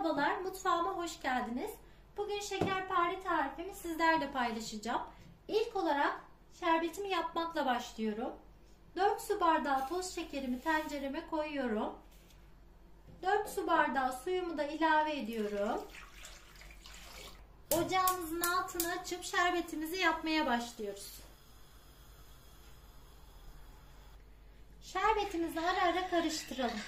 Merhabalar, mutfağıma hoş geldiniz. Bugün şekerpare tarifimi sizlerle paylaşacağım. İlk olarak şerbetimi yapmakla başlıyorum. 4 su bardağı toz şekerimi tencereme koyuyorum. 4 su bardağı suyumu da ilave ediyorum. Ocağımızın altını açıp şerbetimizi yapmaya başlıyoruz. Şerbetimizi ara ara karıştıralım.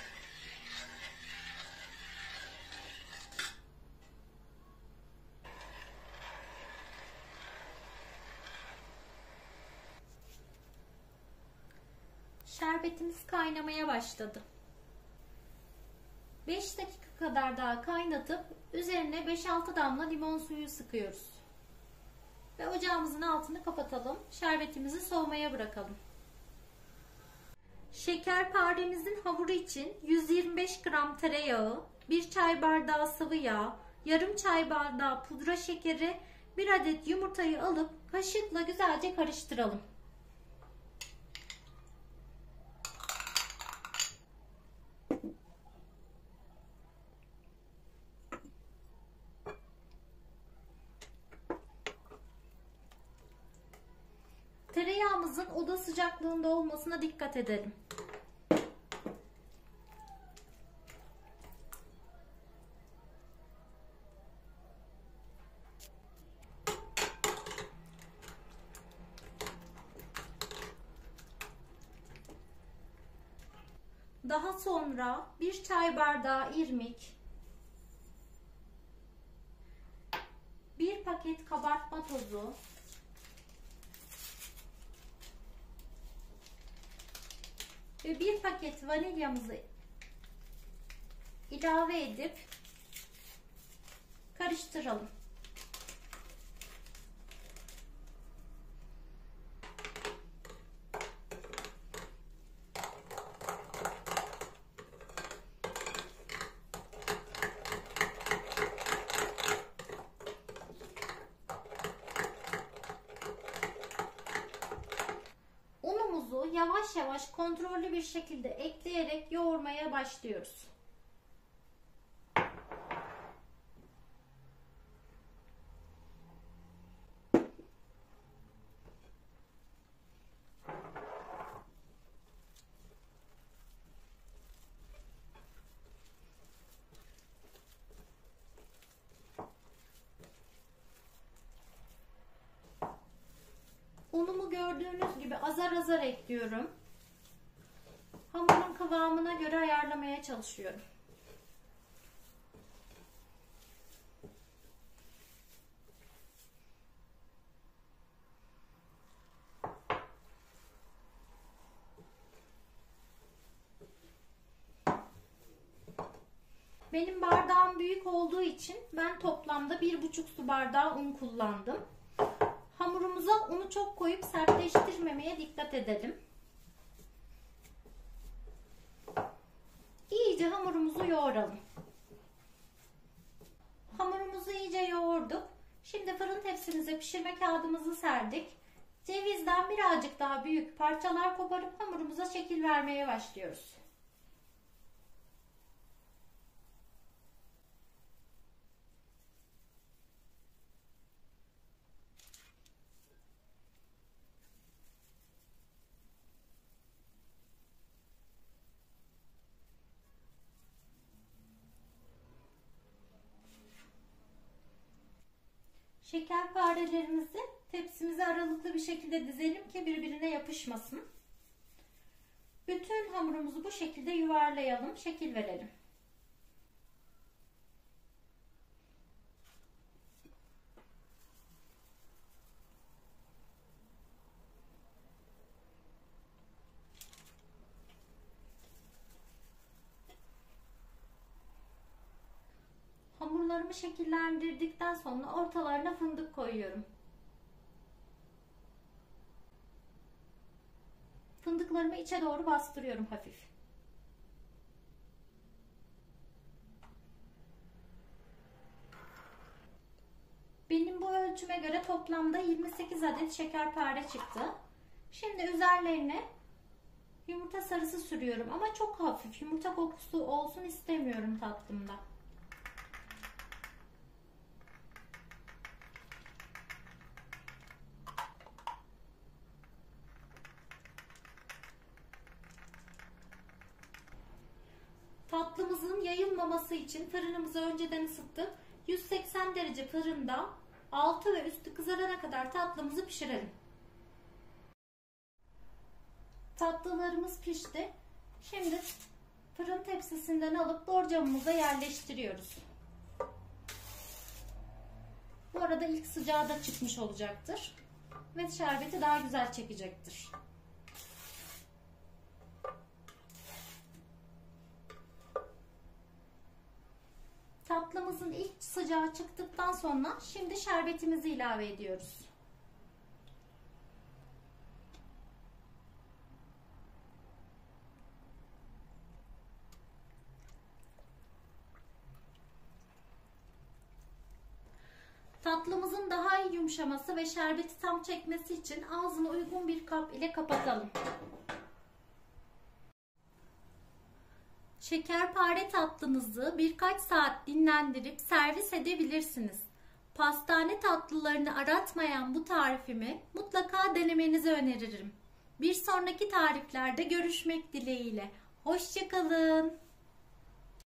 Şerbetimiz kaynamaya başladı. 5 dakika kadar daha kaynatıp üzerine 5-6 damla limon suyu sıkıyoruz. Ve ocağımızın altını kapatalım. Şerbetimizi soğumaya bırakalım. Şekerparemizin hamuru için 125 gram tereyağı, 1 çay bardağı sıvı yağ, yarım çay bardağı pudra şekeri, 1 adet yumurtayı alıp kaşıkla güzelce karıştıralım. Tereyağımızın oda sıcaklığında olmasına dikkat edelim. Daha sonra 1 çay bardağı irmik, 1 paket kabartma tozu, ve 1 paket vanilyamızı ilave edip karıştıralım. Yavaş yavaş kontrollü bir şekilde ekleyerek yoğurmaya başlıyoruz. Unumu gördüğünüz gibi azar azar ekliyorum. Hamurun kıvamına göre ayarlamaya çalışıyorum. Benim bardağım büyük olduğu için ben toplamda 1,5 su bardağı un kullandım. Hamurumuza unu çok koyup sertleştirmemeye dikkat edelim. İyice hamurumuzu yoğuralım. Hamurumuzu iyice yoğurduk. Şimdi fırın tepsimize pişirme kağıdımızı serdik. Cevizden birazcık daha büyük parçalar koparıp hamurumuza şekil vermeye başlıyoruz. Şekerparelerimizi tepsimize aralıklı bir şekilde dizelim ki birbirine yapışmasın. Bütün hamurumuzu bu şekilde yuvarlayalım, şekil verelim. Hamurlarımı şekillendirdikten sonra ortalarına fındık koyuyorum. Fındıklarımı içe doğru bastırıyorum hafif. Benim bu ölçüme göre toplamda 28 adet şekerpare çıktı. Şimdi üzerlerine yumurta sarısı sürüyorum ama çok hafif, yumurta kokusu olsun istemiyorum tatlımda. yayılmaması için fırınımızı önceden ısıttık. 180 derece fırında altı ve üstü kızarana kadar tatlımızı pişirelim. Tatlılarımız pişti. Şimdi fırın tepsisinden alıp borcamımıza yerleştiriyoruz. Bu arada ilk sıcağı da çıkmış olacaktır ve şerbeti daha güzel çekecektir. Tatlımızın ilk sıcağı çıktıktan sonra şimdi şerbetimizi ilave ediyoruz. Tatlımızın daha iyi yumuşaması ve şerbeti tam çekmesi için ağzını uygun bir kap ile kapatalım. Şekerpare tatlınızı birkaç saat dinlendirip servis edebilirsiniz. Pastane tatlılarını aratmayan bu tarifimi mutlaka denemenizi öneririm. Bir sonraki tariflerde görüşmek dileğiyle. Hoşça kalın.